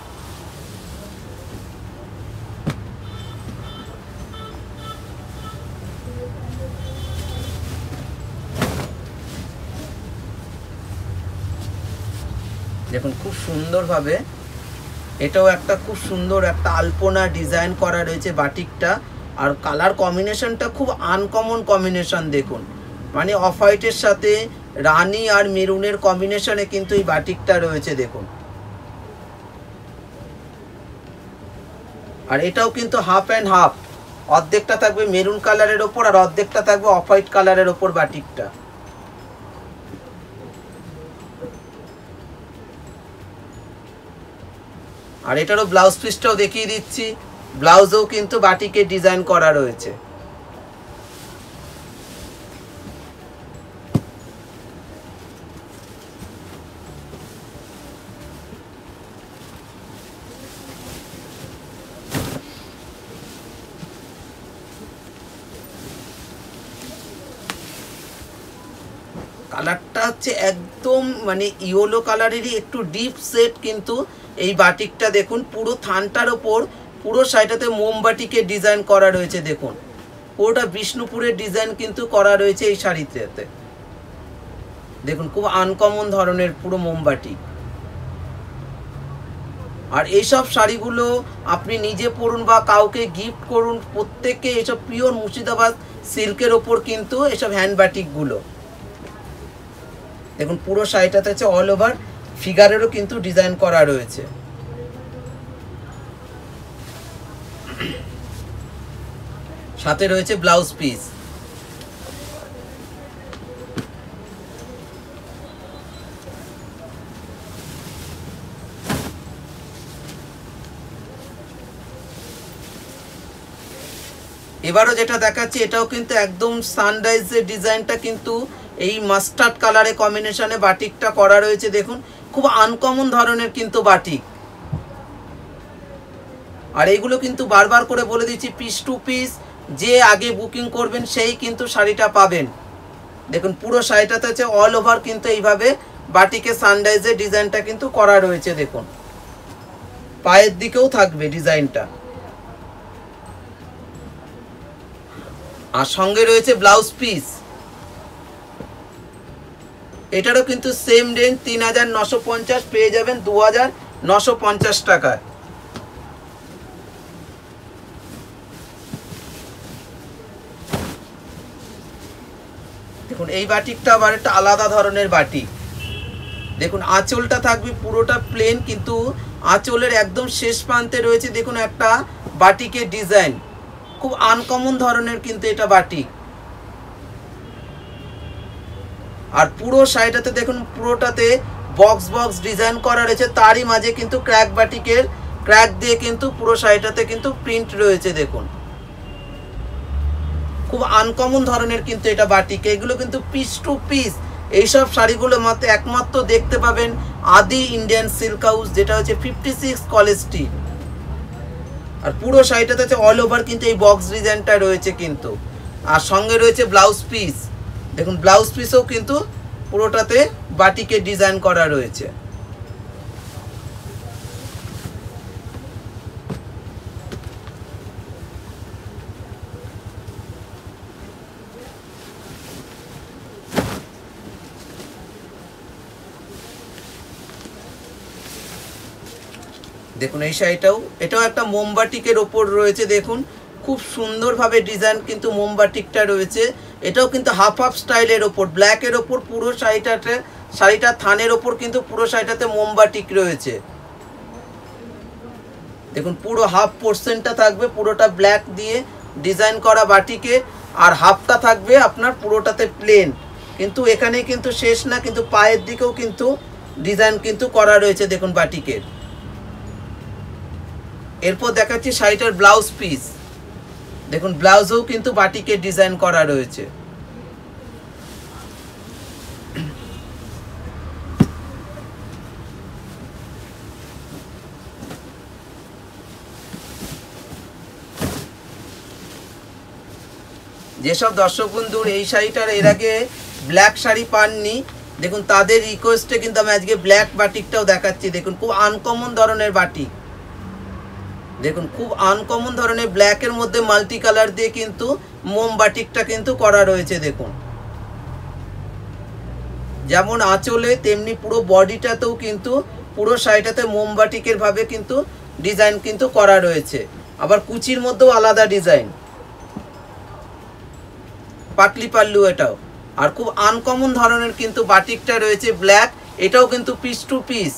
দেখুন খুব সুন্দরভাবে এটাও একটা খুব সুন্দর একটা আলপনা ডিজাইন করা রয়েছে বাটিকটা। আর কালার কম্বিনেশনটা খুব আনকমন কম্বিনেশন দেখুন, মানে অফ হোয়াইটের সাথে রানী আর মেরুনের কম্বিনেশনে কিন্তু এই বাটিকটা রয়েছে দেখুন। আর এটাও কিন্তু হাফ অ্যান্ড হাফ, অর্ধেকটা থাকবে মেরুন কালারের ওপর আর অর্ধেকটা থাকবে অফ হোয়াইট কালারের ওপর বাটিকটা। আর এটারও ব্লাউজ পিসটাও দেখিয়ে দিচ্ছি। ব্লাউজও কিন্তু বাটিকে ডিজাইন করা রয়েছে। কালারটা হচ্ছে একদম মানে ইয়েলো কালারেরই একটু ডিপ সেট, কিন্তু এই বাটিকটা দেখুন পুরো থানটার ওপর পুরো সাইডটাতে মোমবাটিকে ডিজাইন করা রয়েছে। দেখুন পুরোটা বিষ্ণুপুরের ডিজাইন কিন্তু করা রয়েছে এই শাড়িতে। দেখুন খুব আনকমন ধরনের পুরো মোমবাটি। আর এইসব শাড়িগুলো আপনি নিজে পরুন বা কাউকে গিফট করুন, প্রত্যেককে এইসব পিওর মুর্শিদাবাদ সিল্কের ওপর কিন্তু এসব হ্যান্ড বাটিকগুলো। দেখুন পুরো শাড়িটাতে হচ্ছে অল ওভার ফিগারেরও কিন্তু ডিজাইন করা রয়েছে। সাথে রয়েছে ব্লাউজ পিস। এবারও যেটা দেখাচ্ছি এটাও কিন্তু একদম সানরাইজের ডিজাইনটা কিন্তু এই মাস্টার্ড কালারে কম্বিনেশনে বাটিকটা করা রয়েছে। দেখুন খুব আনকমন ধরনের কিন্তু বাটিক। আর এইগুলো কিন্তু বারবার করে বলে দিচ্ছি পিস টু পিস, যে আগে বুকিং করবেন সেই কিন্তু শাড়িটা পাবেন। দেখুন পুরো শাড়িটাতে হচ্ছে অল ওভার কিন্তু এইভাবে বাটিকে সানরাইজের ডিজাইনটা কিন্তু করা রয়েছে। দেখুন পায়ের দিকেও থাকবে ডিজাইনটা। আর সঙ্গে রয়েছে ব্লাউজ পিস। এটারও কিন্তু সেম রেঞ্জ ৩৯৫০, পেয়ে যাবেন ২৯৫০ টাকায়। দেখুন এই বাটিকটা আবার একটা আলাদা ধরনের বাটিক। দেখুন আঁচলটা থাকবে পুরোটা প্লেন, কিন্তু আঁচলের একদম শেষ প্রান্তে রয়েছে দেখুন একটা বাটিকের ডিজাইন। খুব আনকমন ধরনের কিন্তু এটা বাটিক। আর পুরো শাড়িটাতে দেখুন পুরোটাতে বক্স বক্স ডিজাইন করা রয়েছে, তারই মাঝে কিন্তু ক্র্যাক বাটিকের ক্র্যাক দিয়ে কিন্তু পুরো শাড়িটাতে কিন্তু প্রিন্ট রয়েছে। দেখুন খুব আনকমন ধরনের কিন্তু এটা বাটিক। এগুলো কিন্তু পিস টু পিস। এইসব শাড়িগুলো মাত্র একমাত্র দেখতে পাবেন আদি ইন্ডিয়ান সিল্ক হাউস, যেটা হচ্ছে 56 কলেজ স্ট্রিট। আর পুরো শাড়িটাতে হচ্ছে অল ওভার কিন্তু এই বক্স ডিজাইনটা রয়েছে কিন্তু। আর সঙ্গে রয়েছে ব্লাউজ পিস। দেখুন ব্লাউজ পিসও কিন্তু পুরোটাতে বাটিকে ডিজাইন করা রয়েছে। দেখুন এই শাড়িটাও, এটাও একটা মোমবাটিকের ওপর রয়েছে। দেখুন খুব সুন্দরভাবে ডিজাইন কিন্তু মোমবাটিকটা রয়েছে। এটাও কিন্তু হাফ হাফ স্টাইলের ওপর, ব্ল্যাকের ওপর পুরো শাড়িটা থানের ওপর কিন্তু পুরো শাড়িটাতে মোমবাটিক রয়েছে। দেখুন পুরো হাফ পোর্শনটা থাকবে পুরোটা ব্ল্যাক দিয়ে ডিজাইন করা বাটিকে, আর হাফটা থাকবে আপনার পুরোটাতে প্লেন। কিন্তু এখানে কিন্তু শেষ না, কিন্তু পায়ের দিকেও কিন্তু ডিজাইন কিন্তু করা রয়েছে দেখুন বাটিকের। এরপর দেখাচ্ছি শাড়িটার ব্লাউজ পিস। দেখুন ব্লাউজও কিন্তু বাটিকের ডিজাইন করা রয়েছে। যেসব দর্শক বন্ধুর এই শাড়িটার এর আগে ব্ল্যাক শাড়ি পাননি, দেখুন তাদের রিকোয়েস্টে কিন্তু আমি আজকে ব্ল্যাক বাটিকটাও দেখাচ্ছি। দেখুন খুব আনকমন ধরনের বাটিক। দেখুন খুব আনকমন ধরনের ব্ল্যাকের মধ্যে মাল্টি কালার দিয়ে কিন্তু মোম বাটিকটা কিন্তু করা রয়েছে। দেখুন যেমন আঁচলে তেমনি পুরো বডিটাতেও কিন্তু পুরো শাড়িটাতে মোম বাটিকের ভাবে কিন্তু ডিজাইন কিন্তু করা রয়েছে। আবার কুচির মধ্যেও আলাদা ডিজাইন, পাটলি পাল্লু এটাও। আর খুব আনকমন ধরনের কিন্তু বাটিকটা রয়েছে ব্ল্যাক, এটাও কিন্তু পিস টু পিস।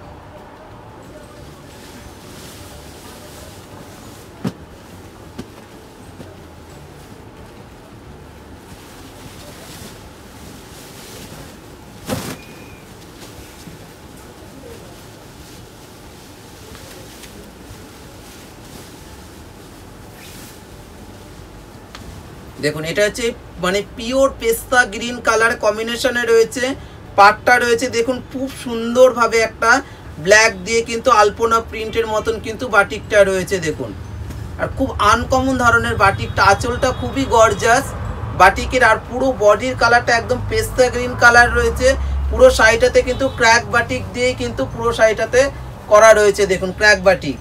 দেখুন এটা হচ্ছে মানে পিওর পেস্তা গ্রিন কালার কম্বিনেশনে রয়েছে, পাটটা রয়েছে দেখুন খুব সুন্দরভাবে একটা ব্ল্যাক দিয়ে কিন্তু আলপনা প্রিন্টের মতন কিন্তু বাটিকটা রয়েছে। দেখুন আর খুব আনকমন ধরনের বাটিকটা, আঁচলটা খুবই গর্জাস, বাটিকের। আর পুরো বডির কালারটা একদম পেস্তা গ্রিন কালার রয়েছে। পুরো শাড়িটাতে কিন্তু ক্র্যাক বাটিক দিয়ে কিন্তু পুরো শাড়িটাতে করা রয়েছে, দেখুন ক্র্যাক বাটিক।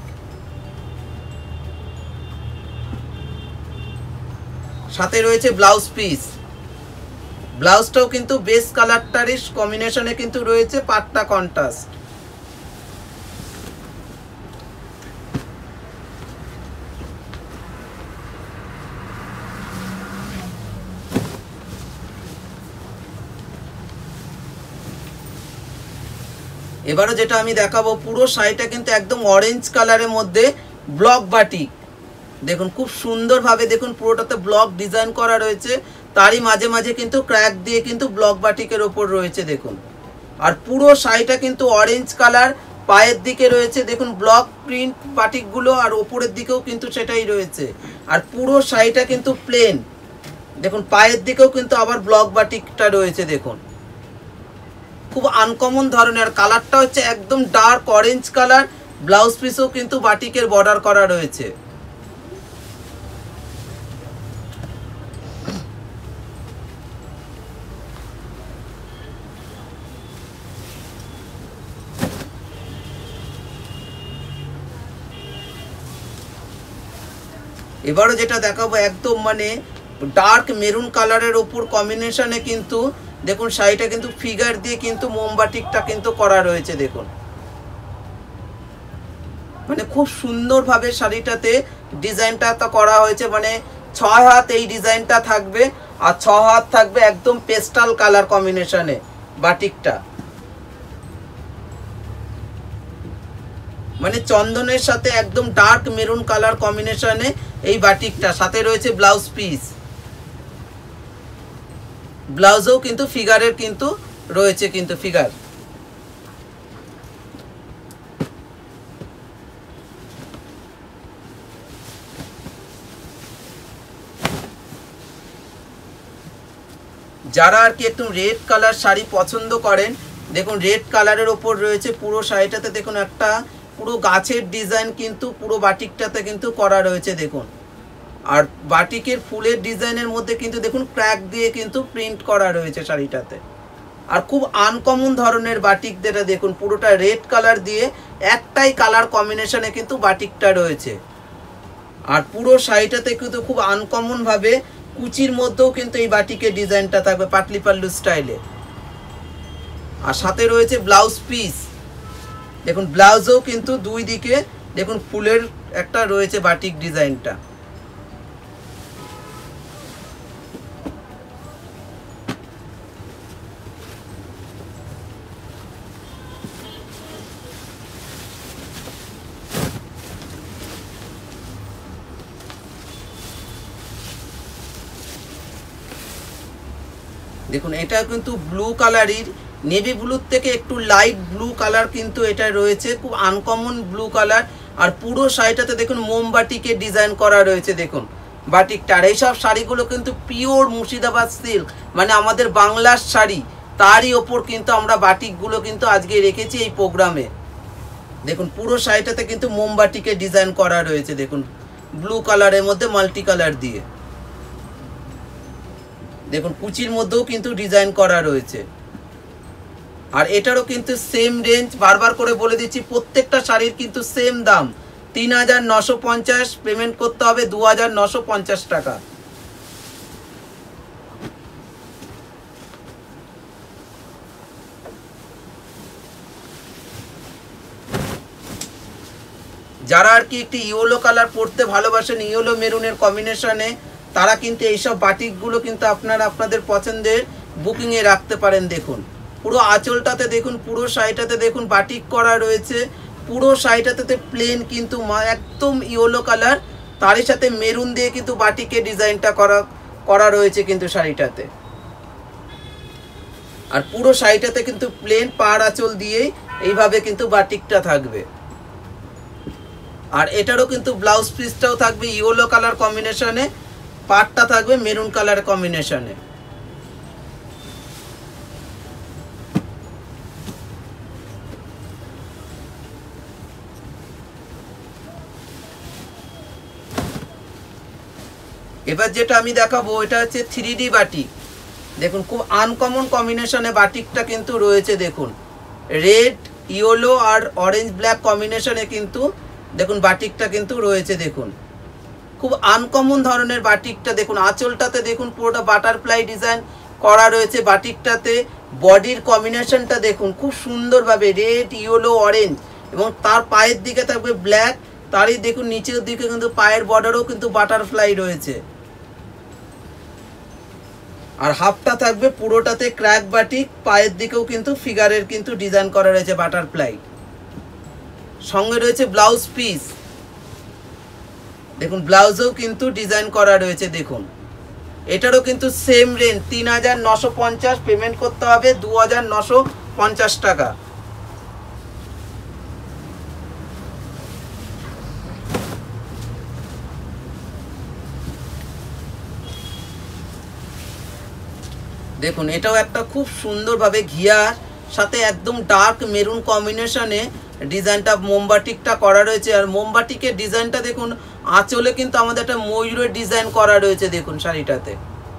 সাথে রয়েছে ব্লাউজ পিস। ব্লাউজটাও কিন্তু বেস কালারটারই কম্বিনেশনে কিন্তু রয়েছে, পাটটা কন্ট্রাস্ট। এবারে যেটা আমি দেখাবো, পুরো শাড়িটা কিন্তু একদম অরেঞ্জ কালারের মধ্যে ব্লক বাটিক। দেখুন খুব সুন্দরভাবে দেখুন পুরোটাতে ব্লক ডিজাইন করা রয়েছে, তারই মাঝে মাঝে কিন্তু ক্র্যাক দিয়ে কিন্তু ব্লক বাটিকের ওপর রয়েছে দেখুন। আর পুরো শাড়িটা কিন্তু অরেঞ্জ কালার, পায়ের দিকে রয়েছে দেখুন ব্লক প্রিন্ট বাটিকগুলো, আর ওপরের দিকেও কিন্তু সেটাই রয়েছে। আর পুরো শাড়িটা কিন্তু প্লেন, দেখুন পায়ের দিকেও কিন্তু আবার ব্লক বাটিকটা রয়েছে দেখুন। খুব আনকমন ধরনের, কালারটা হচ্ছে একদম ডার্ক অরেঞ্জ কালার। ব্লাউজ পিসও কিন্তু বাটিকের বর্ডার করা রয়েছে। এবারও যেটা দেখাবো একদম মানে ডার্ক মেরুন কালারের ওপর কম্বিনেশনে কিন্তু দেখুন শাড়িটা কিন্তু ফিগার দিয়ে কিন্তু মোমবাটিকটা কিন্তু করা রয়েছে দেখুন। মানে খুব সুন্দরভাবে শাড়িটাতে ডিজাইনটা করা হয়েছে, মানে 6 হাত এই ডিজাইনটা থাকবে, আর 6 হাত থাকবে একদম পেস্টাল কালার কম্বিনেশনে বাটিকটা। মানে চন্দনের সাথে একদম ডার্ক মেরুন কালার কম্বিনেশনে এই বাটিকটা। সাথে রয়েছে ব্লাউজ পিস, ব্লাউজও কিন্তু ফিগারের কিন্তু রয়েছে কিন্তু ফিগার। যারা আর কি একটু রেড কালার শাড়ি পছন্দ করেন, দেখুন রেড কালারের ওপর রয়েছে পুরো শাড়িটাতে দেখুন একটা পুরো গাছের ডিজাইন কিন্তু পুরো বাটিকটাতে কিন্তু করা রয়েছে দেখুন। আর বাটিকের ফুলের ডিজাইনের মধ্যে কিন্তু দেখুন ক্র্যাক দিয়ে কিন্তু প্রিন্ট করা রয়েছে শাড়িটাতে। আর খুব আনকমন ধরনের বাটিক, যেটা দেখুন পুরোটা রেড কালার দিয়ে একটাই কালার কম্বিনেশনে কিন্তু বাটিকটা রয়েছে। আর পুরো শাড়িটাতে কিন্তু খুব আনকমন ভাবে কুচির মধ্যেও কিন্তু এই বাটিকের ডিজাইনটা থাকবে পাটলি পাল্লু স্টাইলে। আর সাথে রয়েছে ব্লাউজ পিস, দেখুন ব্লাউজও কিন্তু দুই দিকে দেখুন ফুলের একটা রয়েছে বাটিক ডিজাইনটা। দেখুন এটা কিন্তু ব্লু কালারের, নেভি ব্লুর থেকে একটু লাইট ব্লু কালার কিন্তু এটা রয়েছে, খুব আনকমন ব্লু কালার। আর পুরো শাড়িটাতে দেখুন মোমবাটিকে ডিজাইন করা রয়েছে দেখুন বাটিকটা। আর এইসব শাড়িগুলো কিন্তু পিওর মুর্শিদাবাদ সিল্ক, মানে আমাদের বাংলার শাড়ি, তারই ওপর কিন্তু আমরা বাটিকগুলো কিন্তু আজকে রেখেছি এই প্রোগ্রামে। দেখুন পুরো শাড়িটাতে কিন্তু মোমবাটিকে ডিজাইন করা রয়েছে দেখুন ব্লু কালারের মধ্যে মাল্টি কালার দিয়ে। দেখুন কুচির মধ্যেও কিন্তু ডিজাইন করা রয়েছে। আর এটারও কিন্তু সেম রেঞ্জ, বারবার করে বলে দিচ্ছি প্রত্যেকটা শাড়ির কিন্তু সেম দাম ৩৯৫০, পেমেন্ট করতে হবে ২৯৫০ টাকা। যারা আর কি একটি ইয়েলো কালার পরতে ভালোবাসেন, ইয়েলো মেরুনের কম্বিনেশনে, তারা কিন্তু এইসব বাটিকগুলো কিন্তু আপনারা আপনাদের পছন্দের বুকিংয়ে রাখতে পারেন। দেখুন পুরো আঁচলটাতে দেখুন, পুরো শাড়িটাতে দেখুন বাটিক করা রয়েছে। পুরো শাড়িটাতে প্লেন কিন্তু একদম ইয়েলো কালার, তারই সাথে মেরুন দিয়ে কিন্তু বাটিকের ডিজাইনটা করা রয়েছে কিন্তু শাড়িটাতে। আর পুরো শাড়িটাতে কিন্তু প্লেন পাড় আঁচল দিয়েই এইভাবে কিন্তু বাটিকটা থাকবে। আর এটারও কিন্তু ব্লাউজ পিসটাও থাকবে ইয়েলো কালার কম্বিনেশনে, পাটটা থাকবে মেরুন কালার কম্বিনেশনে। এবার যেটা আমি দেখাবো এটা হচ্ছে 3D বাটিক। দেখুন খুব আনকমন কম্বিনেশনে বাটিকটা কিন্তু রয়েছে। দেখুন রেড ইয়েলো আর অরেঞ্জ ব্ল্যাক কম্বিনেশনে কিন্তু দেখুন বাটিকটা কিন্তু রয়েছে। দেখুন খুব আনকমন ধরনের বাটিকটা। দেখুন আঁচলটাতে দেখুন পুরোটা বাটারফ্লাই ডিজাইন করা রয়েছে। বাটিকটাতে বডির কম্বিনেশনটা দেখুন খুব সুন্দরভাবে রেড ইয়েলো অরেঞ্জ, এবং তার পায়ের দিকে থাকবে ব্ল্যাক। তারই দেখুন নিচের দিকে কিন্তু পায়ের বর্ডারও কিন্তু বাটারফ্লাই রয়েছে। আর হাফটা থাকবে পুরোটাতে ক্র্যাক বাটিক, পায়ের দিকেও কিন্তু ফিগারের কিন্তু ডিজাইন করা রয়েছে বাটারফ্লাই। সঙ্গে রয়েছে ব্লাউজ পিস। দেখুন ব্লাউজেও কিন্তু ডিজাইন করা রয়েছে। দেখুন এটারও কিন্তু সেম রেঞ্জ ৩৯৫০, পেমেন্ট করতে হবে ২৯৫০ টাকা। দেখুন এটাও একটা খুব সুন্দরভাবে ঘিয়ার সাথে একদম ডার্ক মেরুন কম্বিনেশনে ডিজাইনটা মোমবাটিকটা করা রয়েছে। আর মোমবাটিকের ডিজাইনটা দেখুন আঁচলে কিন্তু আমাদের একটা ময়ূরের ডিজাইন করা রয়েছে। দেখুন শাড়িটাতে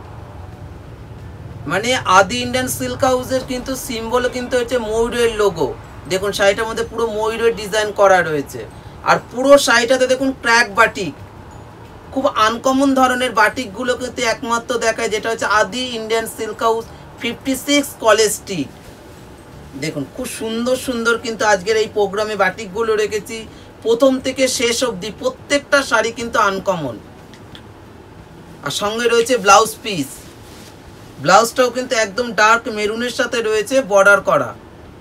মানে আদি ইন্ডিয়ান সিল্ক হাউসের কিন্তু সিম্বল কিন্তু হচ্ছে ময়ূরের লোগো। দেখুন শাড়িটার মধ্যে পুরো ময়ূরের ডিজাইন করা রয়েছে। আর পুরো শাড়িটাতে দেখুন ক্র্যাক বাটিক, খুব আনকমন ধরনের বাটিকগুলো কিন্তু একমাত্র দেখায়, যেটা হচ্ছে Adi Indian silk house 56 college Street. দেখুন খুব সুন্দর সুন্দর কিন্তু আজকের এই প্রোগ্রামে বাটিকগুলো রেখেছি, প্রথম থেকে শেষ অবধি প্রত্যেকটা শাড়ি কিন্তু আনকমন। আর সঙ্গে রয়েছে ব্লাউজ পিস। ব্লাউজটাও কিন্তু একদম ডার্ক মেরুনের সাথে রয়েছে বর্ডার করা।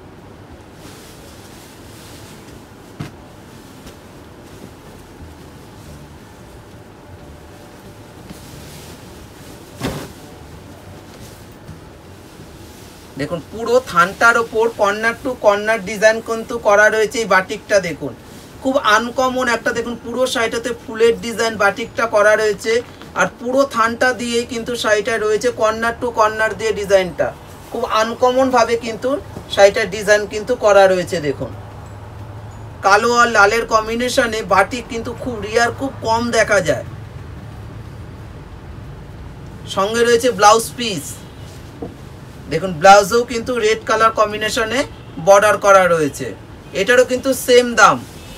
দেখুন পুরো থানটার ওপর কর্নার টু কর্নার ডিজাইন কিন্তু করা রয়েছে এই বাটিকটা। দেখুন খুব আনকমন একটা, দেখুন পুরো শাড়িটাতে ফুলের ডিজাইন বাটিকটা করা রয়েছে। আর পুরো থানটা দিয়ে কিন্তু শাড়িটা রয়েছে কর্নার টু কর্নার দিয়ে ডিজাইনটা খুব আনকমন ভাবে কিন্তু শাড়িটার ডিজাইন কিন্তু করা রয়েছে। দেখুন কালো আর লালের কম্বিনেশনে বাটিক কিন্তু খুব রিয়ার, খুব কম দেখা যায়। সঙ্গে রয়েছে ব্লাউজ পিস। দেখুন ব্লাউজেও কিন্তু রেড কালার কম্বিনেশনে বর্ডার করা রয়েছে। এটারও কিন্তু সেম দাম।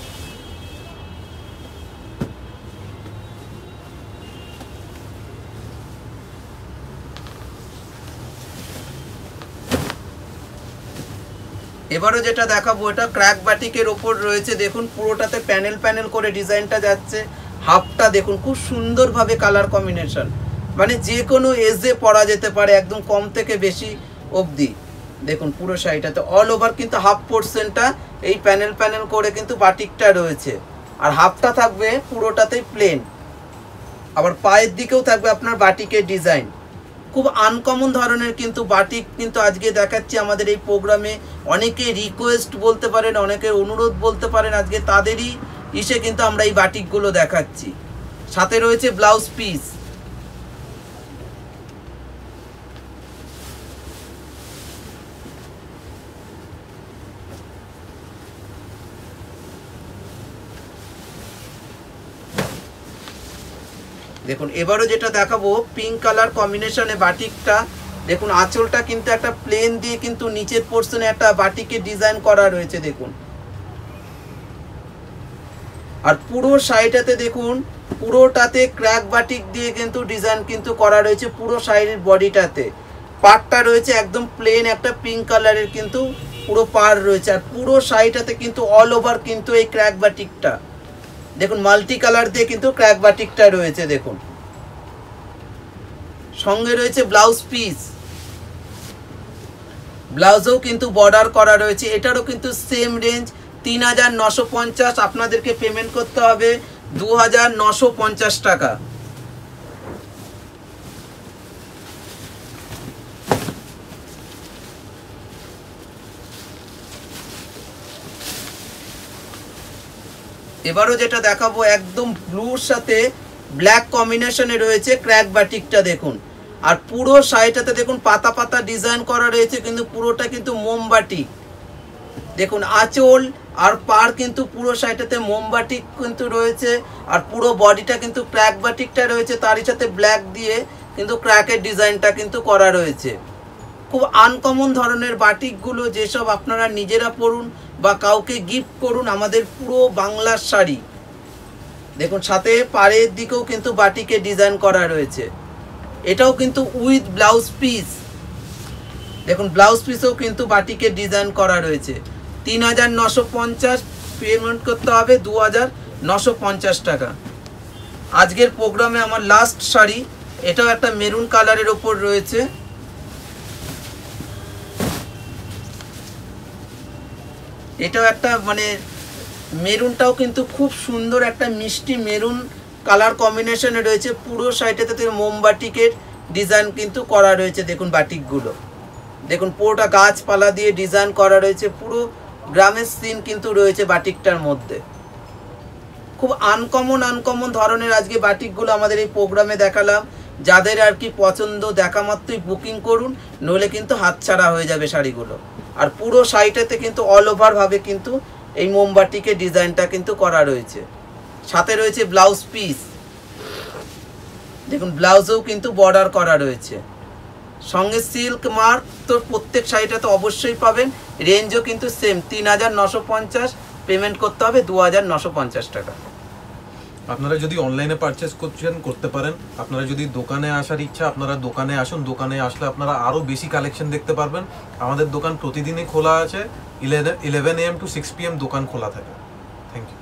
এবারও যেটা দেখাবো এটা ক্র্যাক বাটিকের ওপর রয়েছে। দেখুন পুরোটাতে প্যানেল প্যানেল করে ডিজাইনটা যাচ্ছে। হাফটা দেখুন খুব সুন্দরভাবে কালার কম্বিনেশন, মানে যে কোনো এজে পরা যেতে পারে, একদম কম থেকে বেশি অবধি। দেখুন পুরো শাড়িটাতে অল ওভার কিন্তু হাফ পোর্শনটা এই প্যানেল প্যানেল করে কিন্তু বাটিকটা রয়েছে। আর হাফটা থাকবে পুরোটাতেই প্লেন, আবার পায়ের দিকেও থাকবে আপনার বাটিকের ডিজাইন। খুব আনকমন ধরনের কিন্তু বাটিক কিন্তু আজকে দেখাচ্ছি আমাদের এই প্রোগ্রামে। অনেকে রিকোয়েস্ট বলতে পারেন, অনেকের অনুরোধ বলতে পারেন, আজকে তাদেরই ইসে কিন্তু আমরা এই বাটিকগুলো দেখাচ্ছি। সাথে রয়েছে ব্লাউজ পিস। দেখুন এবারও যেটা দেখাবো পিঙ্ক কালার কম্বিনেশনে বাটিকটা। দেখুন আঁচলটা কিন্তু একটা প্লেন দিয়ে কিন্তু নিচের পোর্শনে একটা বাটিকের ডিজাইন করা রয়েছে। দেখুন আর পুরো শাড়িটাতে দেখুন পুরোটাতে ক্র্যাক বাটিক দিয়ে কিন্তু ডিজাইন কিন্তু করা রয়েছে। পুরো শাড়ির বডিটাতে পাড়টা রয়েছে একদম প্লেন একটা পিঙ্ক কালারের কিন্তু পুরো পাড় রয়েছে। আর পুরো শাড়িটাতে কিন্তু অল ওভার কিন্তু এই ক্র্যাক বাটিকটা দেখুন মাল্টি কালার দিয়ে কিন্তু ক্র্যাক বাটিকটা রয়েছে। দেখুন সঙ্গে রয়েছে ব্লাউজ পিস। ব্লাউজেও কিন্তু বর্ডার করা রয়েছে। এটারও কিন্তু সেম রেঞ্জ ৩৯৫০। আপনাদেরকে পেমেন্ট করতে হবে ২৯৫০ টাকা। এবারও যেটা দেখাবো একদম ব্লুর সাথে ব্ল্যাক কম্বিনেশনে রয়েছে ক্র্যাক বাটিকটা। দেখুন আর পুরো শাড়িটাতে দেখুন পাতা পাতা ডিজাইন করা রয়েছে, কিন্তু পুরোটা কিন্তু মোমবাটিক। দেখুন আঁচল আর পার কিন্তু পুরো সাইডটাতে মোমবাটিক কিন্তু রয়েছে, আর পুরো বডিটা কিন্তু ক্র্যাক বাটিকটা রয়েছে, তারই সাথে ব্ল্যাক দিয়ে কিন্তু ক্র্যাকের ডিজাইনটা কিন্তু করা রয়েছে। খুব আনকমন ধরনের বাটিকগুলো, যেসব আপনারা নিজেরা পরুন বা কাউকে গিফট করুন। আমাদের পুরো বাংলার শাড়ি দেখুন, সাথে পাড়ের দিকেও কিন্তু বাটিকে ডিজাইন করা রয়েছে। এটাও কিন্তু উইথ ব্লাউজ পিস, দেখুন ব্লাউজ পিসেও কিন্তু বাটিকে ডিজাইন করা রয়েছে। ৩,৯৫০ পেমেন্ট করতে হবে 2,950 টাকা। আজকের প্রোগ্রামে আমার লাস্ট শাড়ি, এটাও একটা মেরুন কালারের ওপর রয়েছে। এটাও একটা মানে মেরুনটাও কিন্তু খুব সুন্দর একটা মিষ্টি মেরুন কালার কম্বিনেশনে রয়েছে। পুরো সাইডেতে মোমবাটিকের ডিজাইন কিন্তু করা রয়েছে। দেখুন বাটিকগুলো দেখুন, পুরোটা গাছপালা দিয়ে ডিজাইন করা রয়েছে। পুরো গ্রামের সিন কিন্তু রয়েছে বাটিকটার মধ্যে। খুব আনকমন ধরনের আজকে বাটিকগুলো আমাদের এই প্রোগ্রামে দেখালাম। যাদের আর কি পছন্দ, দেখা মাত্রই বুকিং করুন, নইলে কিন্তু হাতছাড়া হয়ে যাবে শাড়িগুলো। আর পুরো শাড়িটাতে কিন্তু অল ওভার ভাবে কিন্তু এই মোমবাটিকের ডিজাইনটা কিন্তু করা রয়েছে। সাথে রয়েছে ব্লাউজ পিস, দেখুন ব্লাউজেও কিন্তু বর্ডার করা রয়েছে। সঙ্গে সিল্ক মার্ক তো প্রত্যেক শাড়িটা তো অবশ্যই পাবেন। রেঞ্জও কিন্তু সেম ৩,৯৫০, পেমেন্ট করতে হবে 2,950 টাকা। আপনারা যদি অনলাইনে পারচেস করতে পারেন। আপনারা যদি দোকানে আসার ইচ্ছা, আপনারা দোকানে আসুন। দোকানে আসলে আপনারা আরও বেশি কালেকশন দেখতে পারবেন। আমাদের দোকান প্রতিদিনই খোলা আছে, 11 AM to 6 PM দোকান খোলা থাকে। Thank you.